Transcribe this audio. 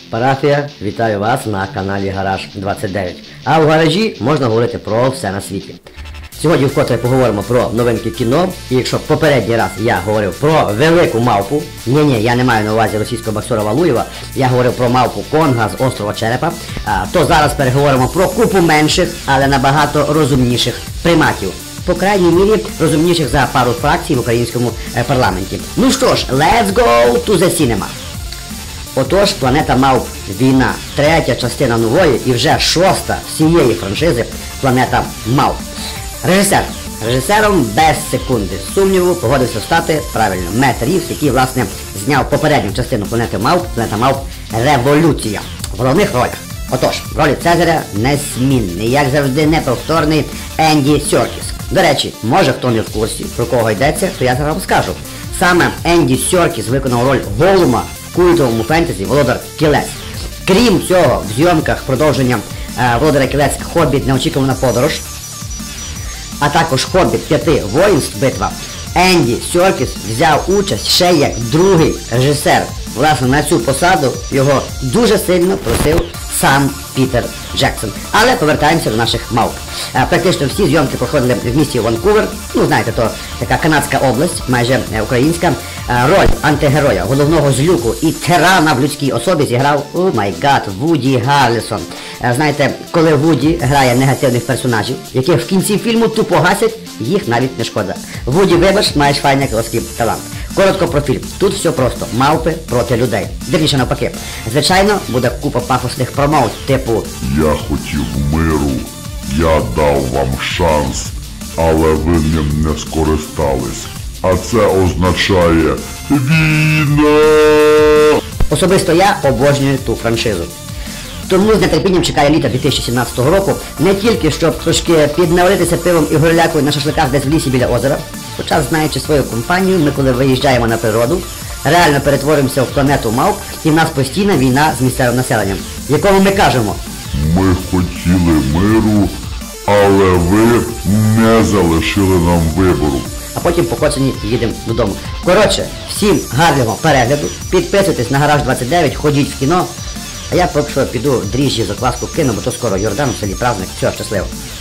Парафія, вітаю вас на каналі Гараж 29. А в гаражі можна говорити про все на світі. Сьогодні вкотре поговоримо про новинки кіно. І якщо попередній раз я говорив про велику мавпу, ні, я не маю на увазі російського боксера Валуєва, я говорив про мавпу Конга з острова Черепа, то зараз переговоримо про купу менших, але набагато розумніших приматів. По крайній мірі розумніших за пару фракцій в українському парламенті. Ну що ж, let's go to the cinema. Отож, «Планета мавп. Війна». Третя частина нової і вже шоста всієї франшизи «Планета мавп». Режисер. Режисером без секунди сумніву погодився стати, правильно, Мет Рівз, який, власне, зняв попередню частину «Планети мавп», «Планета мавп. Революція». В головних ролях. Отож, в ролі Цезаря незмінний, як завжди, неповторний Енді Серкіс. До речі, може хто не в курсі, про кого йдеться, то я зараз вам скажу. Саме Енді Серкіс виконав роль Голума в культовому фентезі «Володар Кілець». Крім цього, в зйомках продовження «Володаря Кілець. Хобіт. Неочікувана подорож», а також «Хобіт. 5 воїнств. Битва», Енді Серкіс взяв участь ще як другий режисер. Власне, на цю посаду його дуже сильно просив сам Пітер Джексон. Але повертаємося до наших мавп. Практично всі зйомки проходили в місті Ванкувер. Ну, знаєте, то така канадська область, майже українська. Роль антигероя, головного злюку і тирана в людській особі зіграв, о май гад, Вуді Гарлісон. Знаєте, коли Вуді грає негативних персонажів, яких в кінці фільму тупо гасять, їх навіть не шкода. Вуді, вибач, маєш файний акторський талант. Коротко про фільм. Тут все просто. Мавпи проти людей. Вірніше навпаки. Звичайно, буде купа пафосних промов, типу «Я хотів миру, я дав вам шанс, але ви ним не скористались. А це означає війна!» Особисто я обожнюю ту франшизу. Тому з нетерпінням чекаю літа 2017 року, не тільки щоб трошки піднаваритися пивом і горлякою на шашликах десь в лісі біля озера, хоча, знаючи свою компанію, ми коли виїжджаємо на природу, реально перетворюємося в планету мавп, і в нас постійна війна з місцевим населенням, якому ми кажемо: «Ми хотіли миру, але ви не залишили нам вибору». А потім покоцані їдемо додому. Коротше, всім гарного перегляду, підписуйтесь на Гараж 29, ходіть в кіно, а я поки що піду дріжджі закваску кину, бо то скоро Йордан в селі праздник. Все, щасливо.